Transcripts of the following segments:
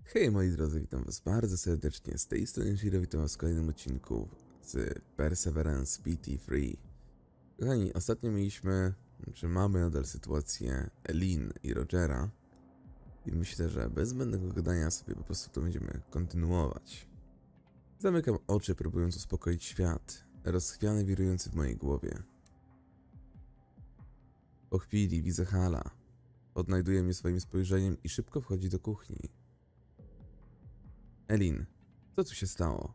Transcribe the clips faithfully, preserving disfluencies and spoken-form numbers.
Hej moi drodzy, witam was bardzo serdecznie. Z tej strony Shiro, witam was w kolejnym odcinku z Perseverance P T trzy. Kochani, ostatnio mieliśmy, czy mamy nadal sytuację Elin i Rogera. I myślę, że bez zbędnego gadania sobie po prostu to będziemy kontynuować. Zamykam oczy, próbując uspokoić świat, rozchwiany, wirujący w mojej głowie. Po chwili widzę Hala. Odnajduje mnie swoim spojrzeniem i szybko wchodzi do kuchni. Elin, co tu się stało?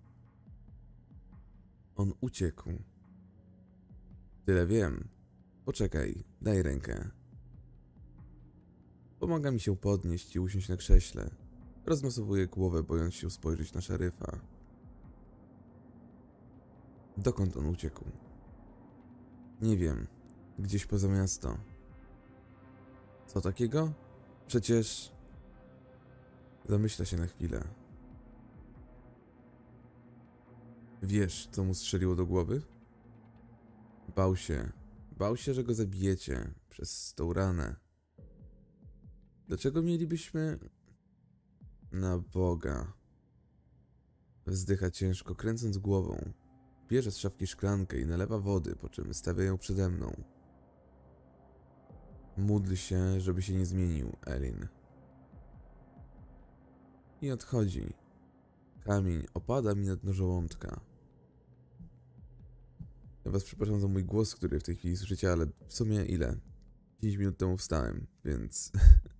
On uciekł. Tyle wiem. Poczekaj, daj rękę. Pomaga mi się podnieść i usiąść na krześle. Rozmasowuję głowę, bojąc się spojrzeć na szeryfa. Dokąd on uciekł? Nie wiem. Gdzieś poza miasto. Co takiego? Przecież... Zamyśla się na chwilę. Wiesz, co mu strzeliło do głowy? Bał się. Bał się, że go zabijecie przez tą ranę. Dlaczego mielibyśmy... Na Boga. Wzdycha ciężko, kręcąc głową. Bierze z szafki szklankę i nalewa wody, po czym stawia ją przede mną. Módl się, żeby się nie zmienił, Elin. I odchodzi. Kamień opada mi na dno żołądka. Ja was przepraszam za mój głos, który w tej chwili słyszycie, ale w sumie ile? pięć minut temu wstałem, więc...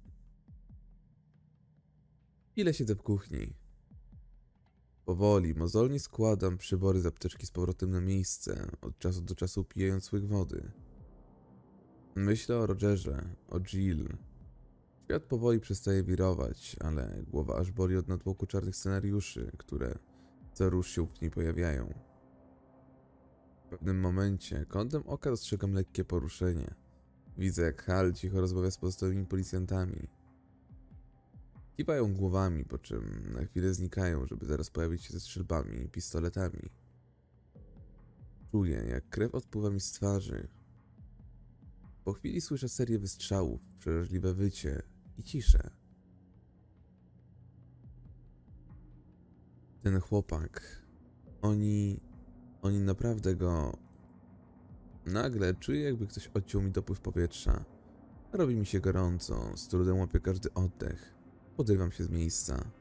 Ile siedzę w kuchni? Powoli, mozolnie składam przybory z apteczki z powrotem na miejsce, od czasu do czasu upijając łyk wody. Myślę o Rogerze, o Jill. Świat powoli przestaje wirować, ale głowa aż boli od natłoku czarnych scenariuszy, które co rusz się w niej pojawiają. W pewnym momencie kątem oka dostrzegam lekkie poruszenie. Widzę, jak Hal cicho rozmawia z pozostałymi policjantami. Kiwają głowami, po czym na chwilę znikają, żeby zaraz pojawić się ze strzelbami i pistoletami. Czuję, jak krew odpływa mi z twarzy. Po chwili słyszę serię wystrzałów, przeraźliwe wycie i ciszę. Ten chłopak, oni, oni naprawdę go... Nagle czuję, jakby ktoś odciął mi dopływ powietrza. Robi mi się gorąco, z trudem łapię każdy oddech. Podrywam się z miejsca.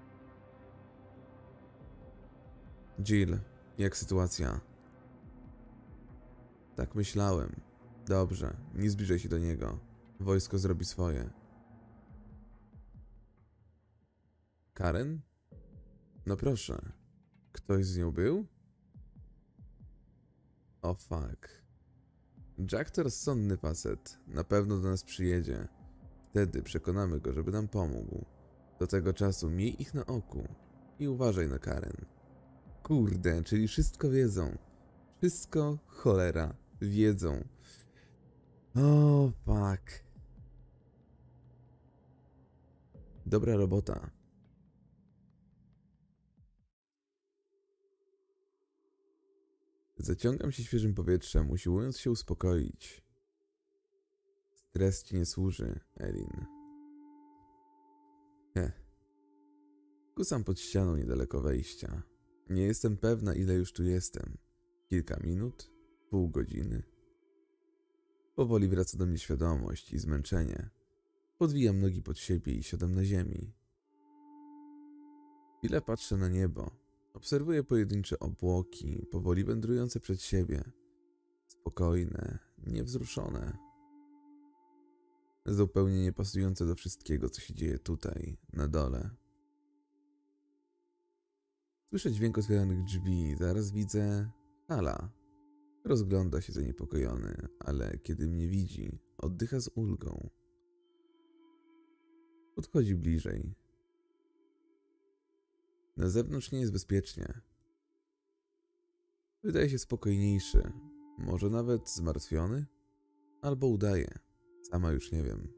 Jill, jak sytuacja? Tak myślałem. Dobrze, nie zbliżaj się do niego. Wojsko zrobi swoje. Karen? No proszę. Ktoś z nią był? O fuck. Jack to rozsądny facet. Na pewno do nas przyjedzie. Wtedy przekonamy go, żeby nam pomógł. Do tego czasu miej ich na oku. I uważaj na Karen. Kurde, czyli wszystko wiedzą. Wszystko, cholera, wiedzą. O, fuck. Dobra robota. Zaciągam się świeżym powietrzem, usiłując się uspokoić. Stres ci nie służy, Elin. Heh. Kusam pod ścianą niedaleko wejścia. Nie jestem pewna, ile już tu jestem. Kilka minut? Pół godziny? Powoli wraca do mnie świadomość i zmęczenie. Podwijam nogi pod siebie i siadam na ziemi. Chwilę patrzę na niebo. Obserwuję pojedyncze obłoki, powoli wędrujące przed siebie. Spokojne, niewzruszone. Zupełnie niepasujące do wszystkiego, co się dzieje tutaj, na dole. Słyszę dźwięk otwieranych drzwi, zaraz widzę Hala. Rozgląda się zaniepokojony, ale kiedy mnie widzi, oddycha z ulgą. Podchodzi bliżej. Na zewnątrz nie jest bezpiecznie. Wydaje się spokojniejszy, może nawet zmartwiony? Albo udaje. Sama już nie wiem.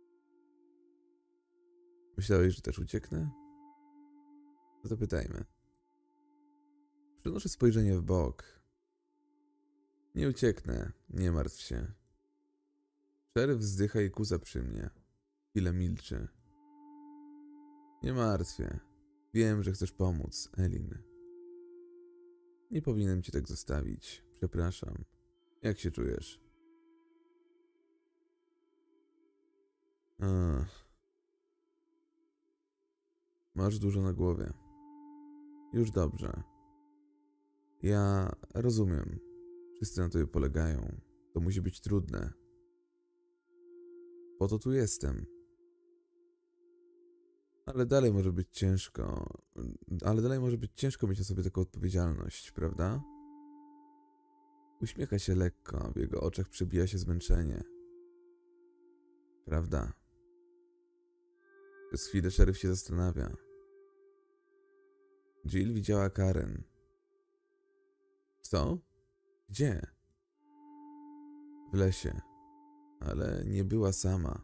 Myślałeś, że też ucieknę? No to pytajmy. Przenoszę spojrzenie w bok. Nie ucieknę, nie martw się. Szeryf wzdycha i kusa przy mnie. Chwilę milczy. Nie martw się. Wiem, że chcesz pomóc, Elin. Nie powinienem cię tak zostawić. Przepraszam. Jak się czujesz? Ach. Masz dużo na głowie. Już dobrze. Ja rozumiem. Wszyscy na tobie polegają. To musi być trudne. Po to tu jestem. Ale dalej może być ciężko. Ale dalej może być ciężko mieć na sobie taką odpowiedzialność, prawda? Uśmiecha się lekko, a w jego oczach przebija się zmęczenie. Prawda? Przez chwilę szeryf się zastanawia. Jill widziała Karen. Co? Gdzie? W lesie. Ale nie była sama.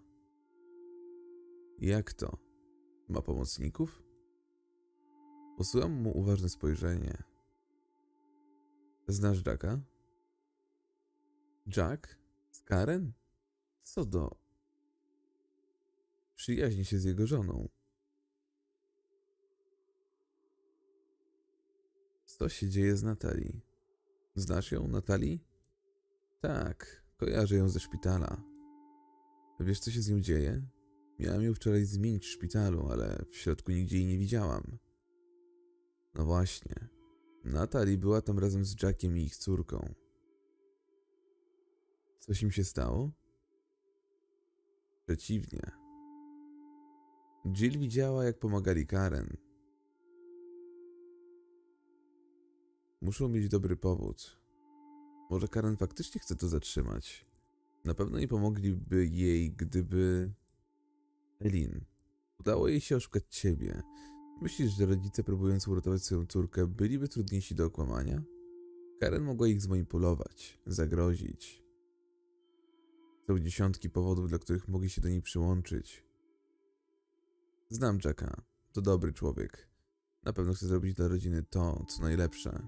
Jak to? Ma pomocników? Posyłam mu uważne spojrzenie. Znasz Jacka? Jack? Z Karen? Co do... Przyjaźni się z jego żoną. Co się dzieje z Natalii? Znasz ją, Natalii? Tak, kojarzę ją ze szpitala. Wiesz, co się z nią dzieje? Miałam ją wczoraj zmienić w szpitalu, ale w środku nigdzie jej nie widziałam. No właśnie. Natalii była tam razem z Jackiem i ich córką. Coś im się stało? Przeciwnie. Jill widziała, jak pomagali Karen. Muszą mieć dobry powód. Może Karen faktycznie chce to zatrzymać. Na pewno nie pomogliby jej, gdyby... Elin, udało jej się oszukać ciebie. Myślisz, że rodzice, próbując uratować swoją córkę, byliby trudniejsi do okłamania? Karen mogła ich zmanipulować, zagrozić. Są dziesiątki powodów, dla których mogli się do niej przyłączyć. Znam Jacka. To dobry człowiek. Na pewno chce zrobić dla rodziny to, co najlepsze.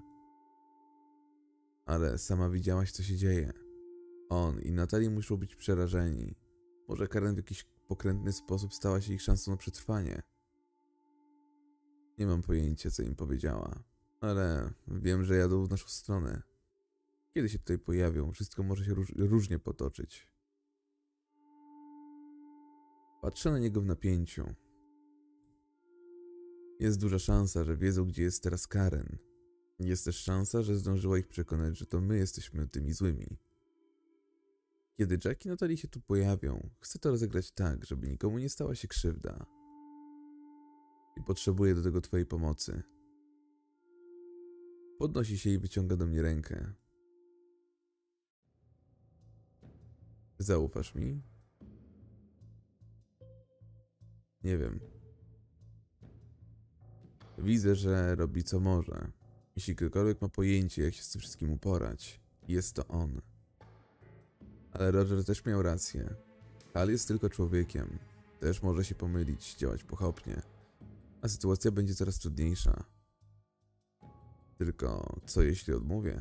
Ale sama widziałaś, co się dzieje. On i Natalie muszą być przerażeni. Może Karen w jakiś pokrętny sposób stała się ich szansą na przetrwanie. Nie mam pojęcia, co im powiedziała, ale wiem, że jadą w naszą stronę. Kiedy się tutaj pojawią, wszystko może się róż różnie potoczyć. Patrzę na niego w napięciu. Jest duża szansa, że wiedzą, gdzie jest teraz Karen. Jest też szansa, że zdążyła ich przekonać, że to my jesteśmy tymi złymi. Kiedy Jack i Natalie się tu pojawią, chcę to rozegrać tak, żeby nikomu nie stała się krzywda. I potrzebuję do tego twojej pomocy. Podnosi się i wyciąga do mnie rękę. Zaufasz mi? Nie wiem. Widzę, że robi co może. Jeśli ktokolwiek ma pojęcie, jak się z tym wszystkim uporać, jest to on. Ale Roger też miał rację. Hal jest tylko człowiekiem. Też może się pomylić, działać pochopnie. A sytuacja będzie coraz trudniejsza. Tylko co jeśli odmówię?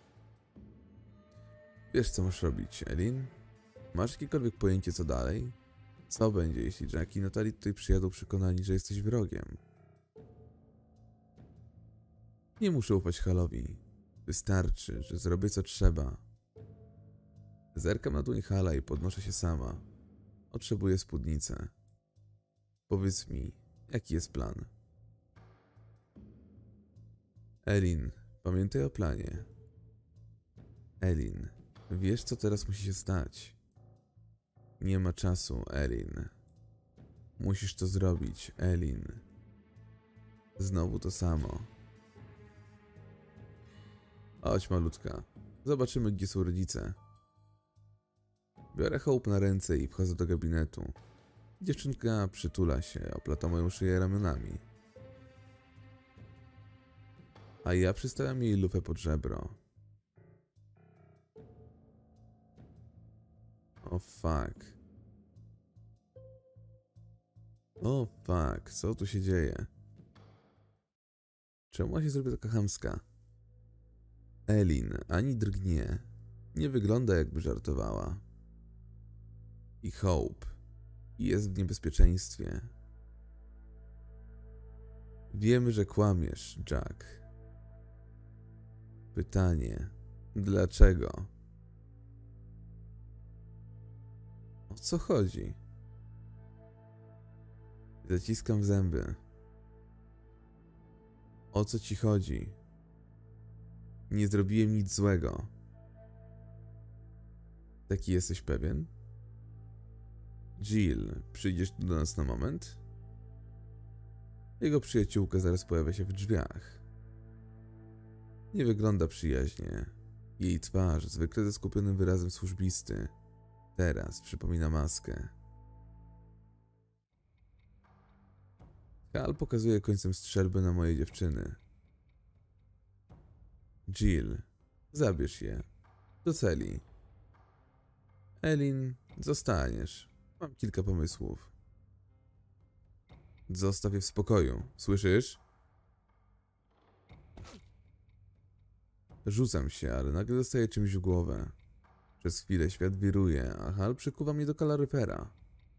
Wiesz, co masz robić, Elin? Masz jakiekolwiek pojęcie, co dalej? Co będzie, jeśli Jack i Natalie tutaj przyjadą przekonani, że jesteś wrogiem? Nie muszę ufać Halowi. Wystarczy, że zrobię co trzeba. Zerkam na dłoń Hala i podnoszę się sama. Potrzebuję spódnicę. Powiedz mi, jaki jest plan? Elin, pamiętaj o planie. Elin, wiesz, co teraz musi się stać. Nie ma czasu, Elin. Musisz to zrobić, Elin. Znowu to samo. Chodź, malutka. Zobaczymy, gdzie są rodzice. Biorę Hope na ręce i wchodzę do gabinetu. Dziewczynka przytula się, oplata moją szyję ramionami. A ja przystawiam jej lufę pod żebro. O fuck. O fuck, co tu się dzieje? Czemu ona się zrobi taka chamska? Elin ani drgnie. Nie wygląda, jakby żartowała. I Hope jest w niebezpieczeństwie. Wiemy, że kłamiesz, Jack. Pytanie, dlaczego? O co chodzi? Zaciskam zęby. O co ci chodzi? Nie zrobiłem nic złego. Taki jesteś pewien? Jill, przyjdziesz do nas na moment? Jego przyjaciółka zaraz pojawia się w drzwiach. Nie wygląda przyjaźnie. Jej twarz, zwykle ze skupionym wyrazem służbisty, teraz przypomina maskę. Hal pokazuje końcem strzelby na moje dziewczyny. Jill, zabierz je. Do celi. Elin, zostaniesz. Mam kilka pomysłów. Zostaw je w spokoju. Słyszysz? Rzucam się, ale nagle dostaję czymś w głowę. Przez chwilę świat wiruje, a Hal przykuwa mnie do kaloryfera.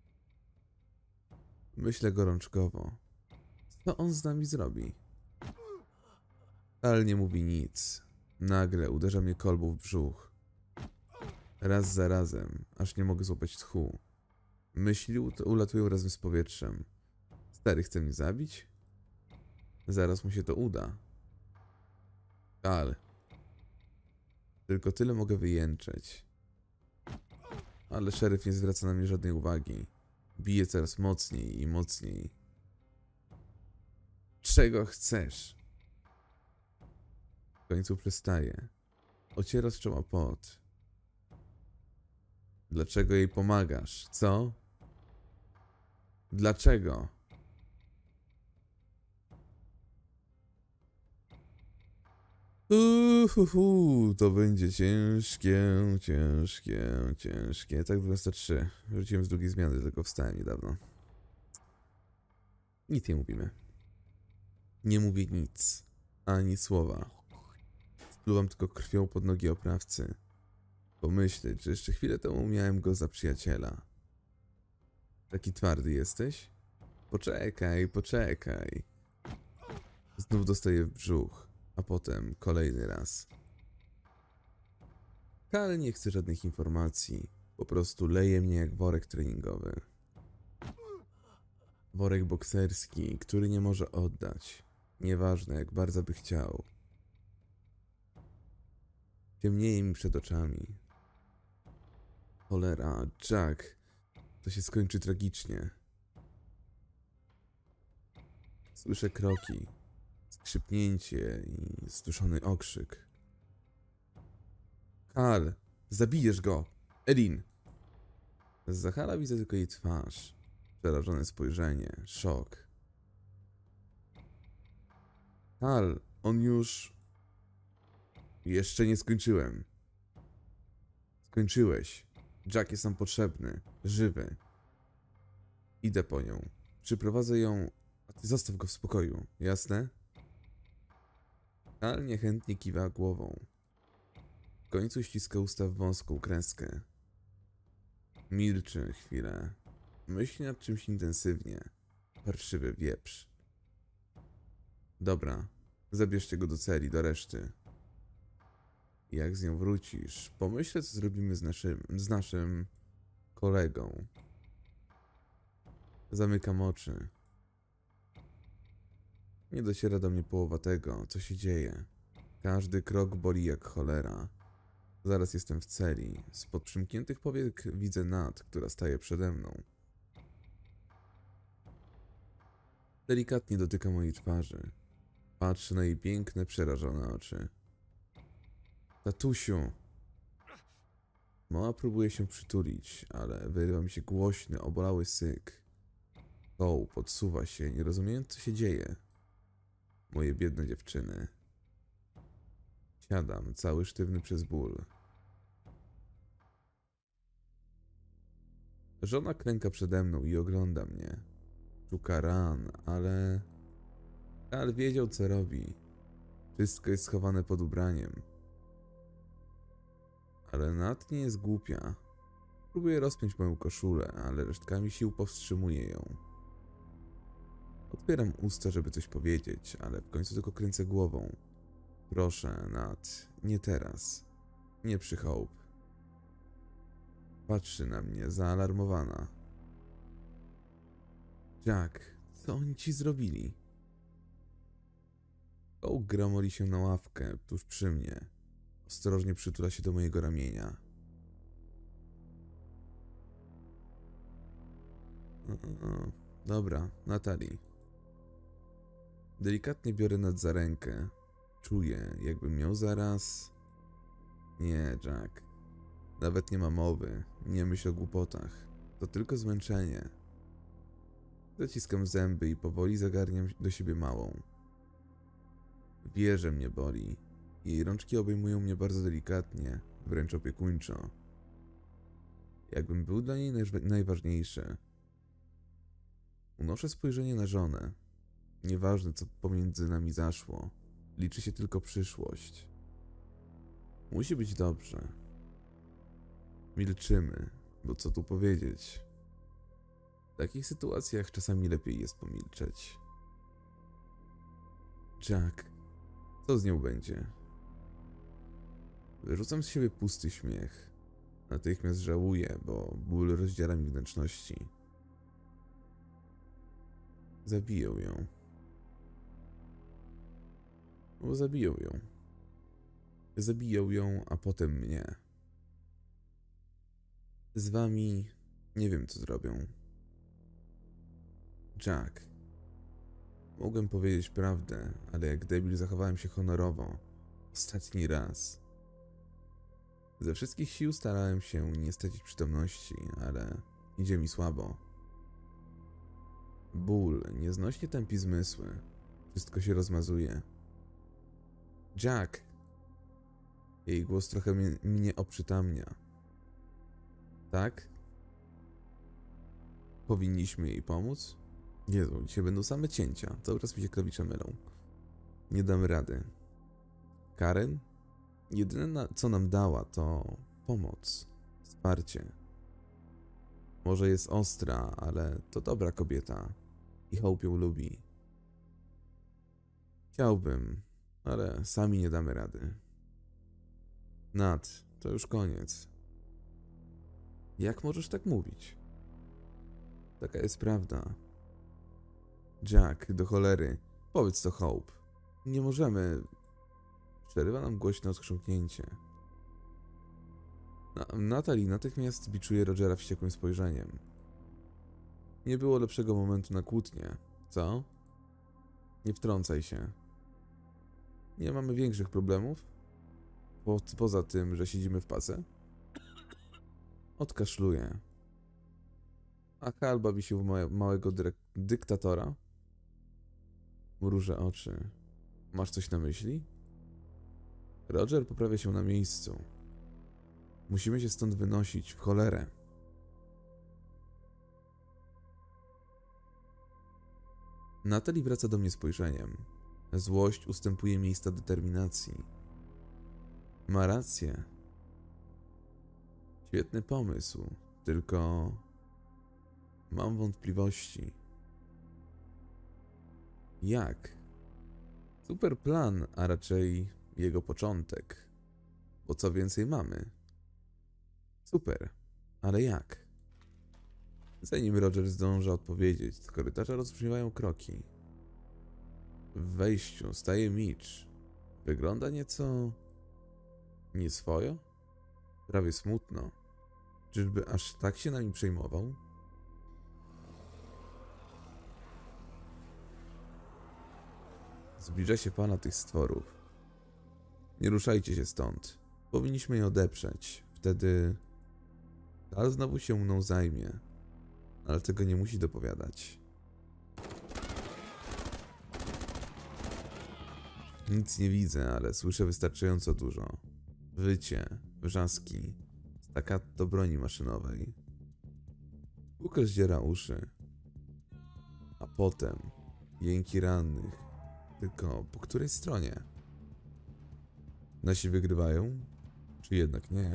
Myślę gorączkowo. Co on z nami zrobi? Hal nie mówi nic. Nagle uderza mnie kolbą w brzuch. Raz za razem, aż nie mogę złapać tchu. Myśli ulatują razem z powietrzem. Stary chce mnie zabić? Zaraz mu się to uda. Hal. Tylko tyle mogę wyjęczeć. Ale szeryf nie zwraca na mnie żadnej uwagi. Bije coraz mocniej i mocniej. Czego chcesz? W końcu przestaje. Ociera z czoła pot. Dlaczego jej pomagasz, co? Dlaczego? Uhuhu, to będzie ciężkie, ciężkie, ciężkie. Tak, dwadzieścia trzy. Wróciłem z drugiej zmiany, tylko wstałem niedawno. Nic nie mówimy. Nie mówię nic. Ani słowa. Spluwam tylko krwią pod nogi oprawcy. Pomyśleć, że jeszcze chwilę temu miałem go za przyjaciela. Taki twardy jesteś? Poczekaj, poczekaj. Znów dostaję w brzuch, a potem kolejny raz. Hal nie chce żadnych informacji. Po prostu leje mnie jak worek treningowy. Worek bokserski, który nie może oddać. Nieważne, jak bardzo by chciał. Ciemnieje mi przed oczami. Cholera, Jack. To się skończy tragicznie. Słyszę kroki, skrzypnięcie i zduszony okrzyk. Hal, zabijesz go! Elin! Zza Hala widzę tylko jej twarz. Przerażone spojrzenie, szok. Hal, on już... Jeszcze nie skończyłem. Skończyłeś. Jack jest nam potrzebny. Żywy. Idę po nią. Przyprowadzę ją, a ty zostaw go w spokoju. Jasne? Hal niechętnie kiwa głową. W końcu ściska usta w wąską kreskę. Milczy chwilę. Myśli nad czymś intensywnie. Parszywy wieprz. Dobra. Zabierzcie go do celi, do reszty. Jak z nią wrócisz, pomyślę, co zrobimy z naszym, z naszym kolegą. Zamykam oczy. Nie dociera do mnie połowa tego, co się dzieje. Każdy krok boli jak cholera. Zaraz jestem w celi. Spod przymkniętych powiek widzę Nat, która staje przede mną. Delikatnie dotyka mojej twarzy. Patrzę na jej piękne, przerażone oczy. Tatusiu! Mała próbuje się przytulić, ale wyrywa mi się głośny, obolały syk. Cole podsuwa się, nie rozumiejąc, co się dzieje. Moje biedne dziewczyny. Siadam, cały sztywny przez ból. Żona klęka przede mną i ogląda mnie. Szuka ran, ale... Hal wiedział, co robi. Wszystko jest schowane pod ubraniem. Ale Nat nie jest głupia. Próbuje rozpiąć moją koszulę, ale resztkami sił powstrzymuje ją. Otwieram usta, żeby coś powiedzieć, ale w końcu tylko kręcę głową. Proszę, Nat, nie teraz. Nie przy Hope. Patrzy na mnie, zaalarmowana. Jack, co oni ci zrobili? Hope gramoli się na ławkę, tuż przy mnie. Ostrożnie przytula się do mojego ramienia. O, o, dobra, Natalie. Delikatnie biorę Nat za rękę. Czuję, jakbym miał zaraz... Nie, Jack. Nawet nie ma mowy. Nie myśl o głupotach. To tylko zmęczenie. Zaciskam zęby i powoli zagarniam do siebie małą. Wie, że mnie boli. Jej rączki obejmują mnie bardzo delikatnie, wręcz opiekuńczo. Jakbym był dla niej najważniejszy. Unoszę spojrzenie na żonę. Nieważne, co pomiędzy nami zaszło. Liczy się tylko przyszłość. Musi być dobrze. Milczymy, bo co tu powiedzieć? W takich sytuacjach czasami lepiej jest pomilczeć. Jack, co z nią będzie? Wyrzucam z siebie pusty śmiech. Natychmiast żałuję, bo ból rozdziela mi wnętrzności. Zabiją ją. Bo zabiją ją. Zabiją ją, a potem mnie. Z wami nie wiem, co zrobią. Jack. Mogłem powiedzieć prawdę, ale jak debil zachowałem się honorowo. Ostatni raz. Ze wszystkich sił starałem się nie stracić przytomności, ale idzie mi słabo. Ból nieznośnie tępi zmysły. Wszystko się rozmazuje. Jack! Jej głos trochę mnie, mnie oprzytamnia. Tak? Powinniśmy jej pomóc? Jezu, dzisiaj będą same cięcia. Cały czas mi się klawisze mylą. Nie damy rady. Karen? Jedyne, co nam dała, to pomoc, wsparcie. Może jest ostra, ale to dobra kobieta i Hope ją lubi. Chciałbym, ale sami nie damy rady. Nat, to już koniec. Jak możesz tak mówić? Taka jest prawda. Jack, do cholery, powiedz to Hope. Nie możemy... Przerywa nam głośne odchrząknięcie. Na, Natalie natychmiast biczuje Rogera wściekłym spojrzeniem. Nie było lepszego momentu na kłótnię, co? Nie wtrącaj się. Nie mamy większych problemów? Po, poza tym, że siedzimy w pasę? Odkaszluję. A Hal bawi się w małe, małego dyrek, dyktatora? Mrużę oczy. Masz coś na myśli? Roger poprawia się na miejscu. Musimy się stąd wynosić, w cholerę. Natalie wraca do mnie spojrzeniem. Złość ustępuje miejsca determinacji. Ma rację. Świetny pomysł, tylko mam wątpliwości. Jak? Super plan, a raczej jego początek. Bo co więcej mamy? Super, ale jak? Zanim Roger zdąża odpowiedzieć, z korytarza rozbrzmiewają kroki. W wejściu staje Mitch. Wygląda nieco... nieswojo? Prawie smutno. Czyżby aż tak się nami przejmował? Zbliża się fala tych stworów. Nie ruszajcie się stąd. Powinniśmy je odeprzeć. Wtedy... Hal znowu się mną zajmie. Ale tego nie musi dopowiadać. Nic nie widzę, ale słyszę wystarczająco dużo. Wycie, wrzaski, staccato broni maszynowej. Łukasz zdziera uszy. A potem jęki rannych. Tylko po której stronie? Nasi wygrywają? Czy jednak nie?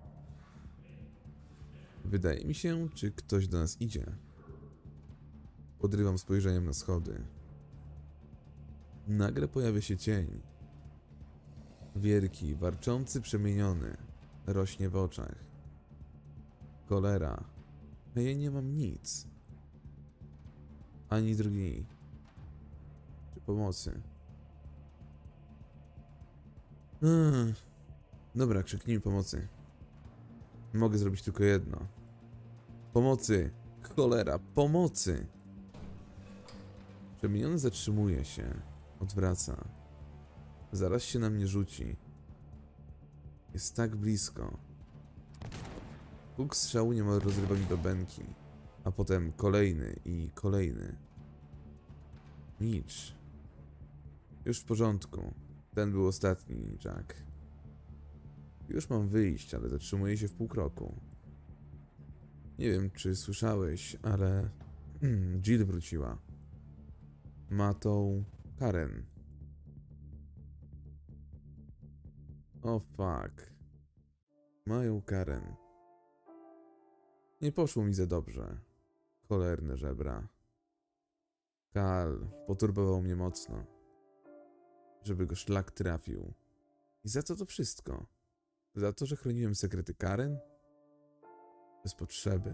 Wydaje mi się, czy ktoś do nas idzie. Podrywam spojrzeniem na schody. Nagle pojawia się cień. Wielki, warczący, przemieniony. Rośnie w oczach. Cholera. A ja nie mam nic. Ani drgi. Czy pomocy. Ech. Dobra, krzyknijmy pomocy. Mogę zrobić tylko jedno. Pomocy! Cholera, pomocy! Przemieniony zatrzymuje się. Odwraca. Zaraz się na mnie rzuci. Jest tak blisko. Huk strzału niemal rozrywa mi bębenki. A potem kolejny i kolejny. Mitch. Już w porządku. Ten był ostatni, Jack. Już mam wyjść, ale zatrzymuję się w pół kroku. Nie wiem, czy słyszałeś, ale Jill wróciła. Ma tą Karen. O fuck. Mają Karen. Nie poszło mi za dobrze. Cholerne żebra. Kal poturbował mnie mocno. Żeby go szlak trafił. I za co to wszystko? Za to, że chroniłem sekrety Karen? Bez potrzeby.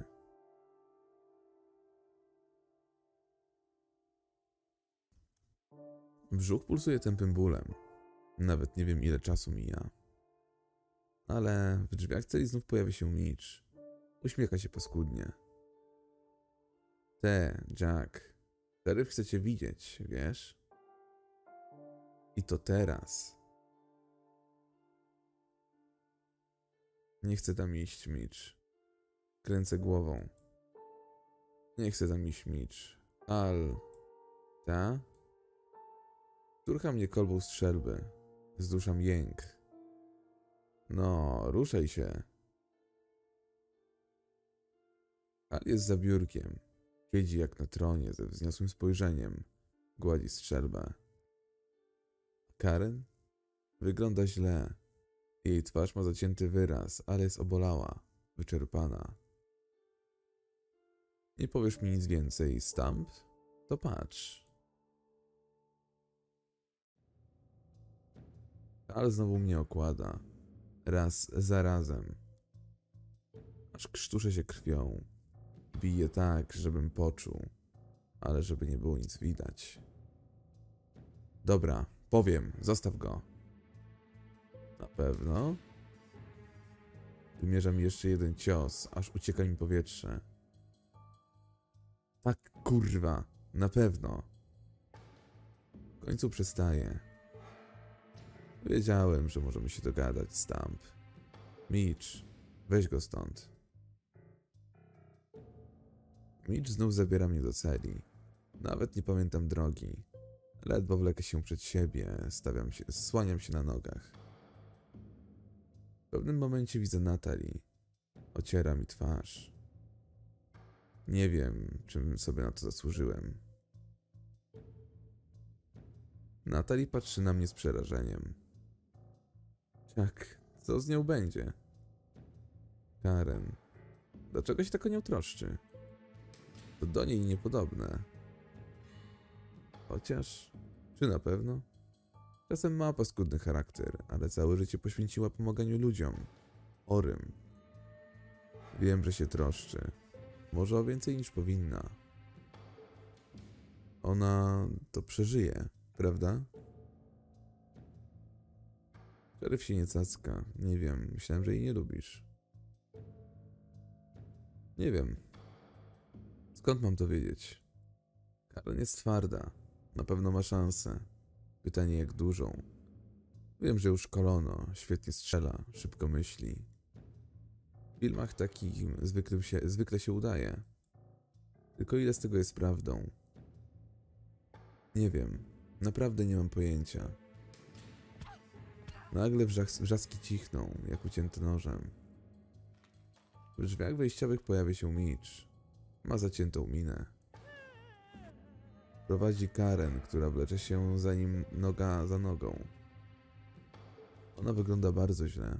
Brzuch pulsuje tępym bólem. Nawet nie wiem, ile czasu mija. Ale w drzwiach celi znów pojawia się Mitch. Uśmiecha się paskudnie. Te, Jack. Szeryf chce cię widzieć, wiesz? I to teraz. Nie chcę tam iść, Mitch. Kręcę głową. Nie chcę tam iść, Mitch. Al... Ta? Turcha mnie kolbą strzelby. Zduszam jęk. No, ruszaj się. Al jest za biurkiem. Siedzi jak na tronie ze wzniosłym spojrzeniem. Gładzi strzelbę. Karen? Wygląda źle. Jej twarz ma zacięty wyraz, ale jest obolała, wyczerpana. Nie powiesz mi nic więcej, Stamp? To patrz. Al znowu mnie okłada. Raz za razem. Aż krztuszę się krwią. Bije tak, żebym poczuł, ale żeby nie było nic widać. Dobra, powiem, zostaw go. Na pewno? Wymierza mi jeszcze jeden cios, aż ucieka mi powietrze. Tak, kurwa, na pewno. W końcu przestaje. Wiedziałem, że możemy się dogadać, Stamp. Mitch, weź go stąd. Mitch znów zabiera mnie do celi. Nawet nie pamiętam drogi. Ledwo wlekę się przed siebie, stawiam się, słaniam się na nogach. W pewnym momencie widzę Natalie. Ociera mi twarz. Nie wiem, czym sobie na to zasłużyłem. Natalie patrzy na mnie z przerażeniem. Jak? Co z nią będzie? Karen. Dlaczego się tak o nią troszczy? To do niej niepodobne. Chociaż... Czy na pewno? Czasem ma paskudny charakter, ale całe życie poświęciła pomaganiu ludziom. Chorym. Wiem, że się troszczy. Może o więcej niż powinna. Ona to przeżyje, prawda? Szeryf się nie cacka. Nie wiem, myślałem, że jej nie lubisz. Nie wiem. Skąd mam to wiedzieć? Karen jest twarda. Na pewno ma szansę. Pytanie, jak dużą. Wiem, że już szkolono, świetnie strzela, szybko myśli. W filmach takich zwykle się, zwykle się udaje. Tylko ile z tego jest prawdą? Nie wiem. Naprawdę nie mam pojęcia. Nagle wrzas wrzaski cichną, jak ucięte nożem. W drzwiach wejściowych pojawia się Mitch. Ma zaciętą minę. Prowadzi Karen, która wlecze się za nim noga za nogą. Ona wygląda bardzo źle.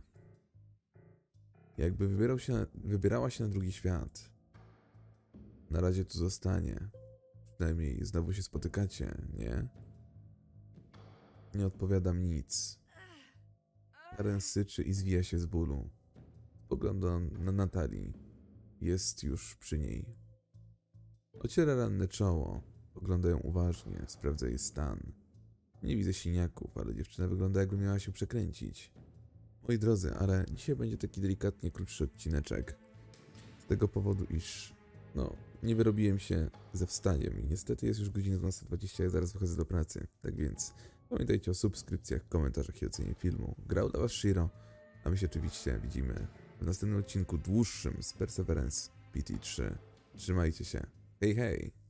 Jakby wybierał się, wybierała się na drugi świat. Na razie tu zostanie. przynajmniej znowu się spotykacie, nie? Nie odpowiadam nic. Karen syczy i zwija się z bólu. Spogląda na Natalii. Jest już przy niej. Ociera ranne czoło. Ogląda ją uważnie, sprawdza jej stan. Nie widzę siniaków, ale dziewczyna wygląda, jakby miała się przekręcić. Moi drodzy, ale dzisiaj będzie taki delikatnie krótszy odcineczek. Z tego powodu, iż no, nie wyrobiłem się ze wstaniem i niestety jest już godzina dwunasta dwadzieścia, ja zaraz wychodzę do pracy. Tak więc pamiętajcie o subskrypcjach, komentarzach i ocenie filmu. Grał dla was Shiro, a my się oczywiście widzimy w następnym odcinku dłuższym z Perseverance P T trzy. Trzymajcie się. Hej, hej!